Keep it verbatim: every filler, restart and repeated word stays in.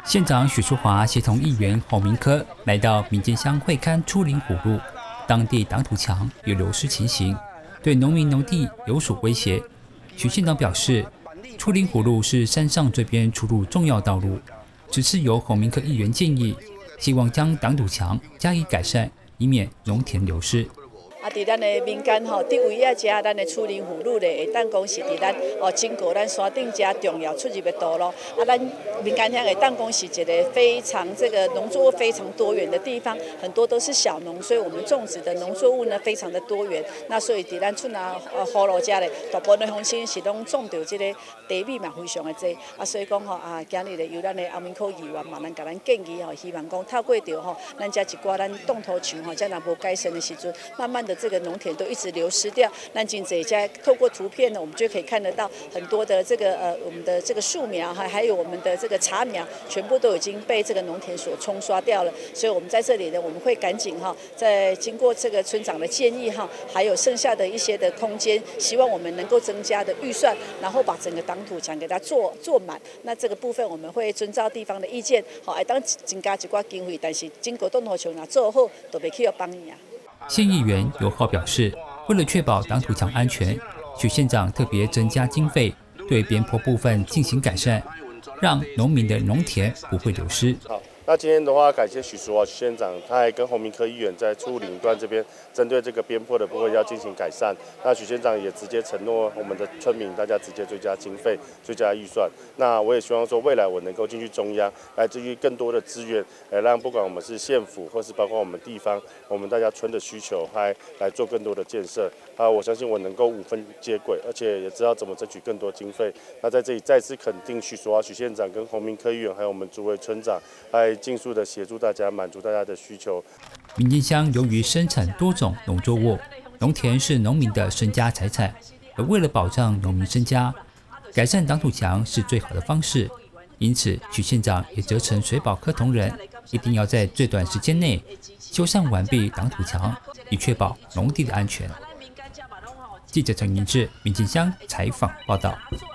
县长许淑华协同议员侯明科来到民间乡会勘初林虎路，当地挡土墙有流失情形，对农民农地有所威胁。许县长表示，初林虎路是山上这边出入重要道路，只是由侯明科议员建议，希望将挡土墙加以改善，以免农田流失。 啊，伫咱的民间吼，伫位啊，遮咱的初林虎路咧，会当讲是伫咱哦经过咱山顶遮重要出入的道路。啊，咱民间乡会当讲是一个非常这个农作物非常多元的地方，很多都是小农，所以我们种植的农作物呢非常的多元。那所以伫咱厝那呃河路遮咧，大部分的乡亲是拢种着这个地米嘛非常的多。啊，所以讲吼啊，今日咧由咱的后面口议员嘛，咱甲咱建议吼，希望讲透过着吼，咱遮一寡咱冻土墙吼，遮若无改善的时阵，慢慢的。 这个农田都一直流失掉，那今这家透过图片呢，我们就可以看得到很多的这个呃我们的这个树苗哈，还有我们的这个茶苗，全部都已经被这个农田所冲刷掉了。所以我们在这里呢，我们会赶紧哈，在经过这个村长的建议哈，还有剩下的一些的空间，希望我们能够增加的预算，然后把整个挡土墙给它做做满。那这个部分我们会遵照地方的意见，好，来当增加一寡经费，但是经过冻土墙若做好，都袂去要帮你啊。 县议员尤浩表示，为了确保挡土墙安全，许县长特别增加经费，对边坡部分进行改善，让农民的农田不会流失。 好，那今天的话，感谢许淑华许县长，他还跟侯明科议员在初岭段这边针对这个边坡的部分要进行改善。那许县长也直接承诺我们的村民，大家直接追加经费、追加预算。那我也希望说，未来我能够进去中央，来自于更多的资源，来让不管我们是县府，或是包括我们地方，我们大家村的需求，还来做更多的建设。啊，我相信我能够五分接轨，而且也知道怎么争取更多经费。那在这里再次肯定许淑华许县长跟侯明科议员，还有我们诸位村长，还尽速的协助大家，满足大家的需求。 民间乡由于生产多种农作物，农田是农民的身家财产，而为了保障农民身家，改善挡土墙是最好的方式。因此，许县长也责成水保科同仁，一定要在最短时间内修缮完毕挡土墙，以确保农地的安全。记者陈明志，民间乡采访报道。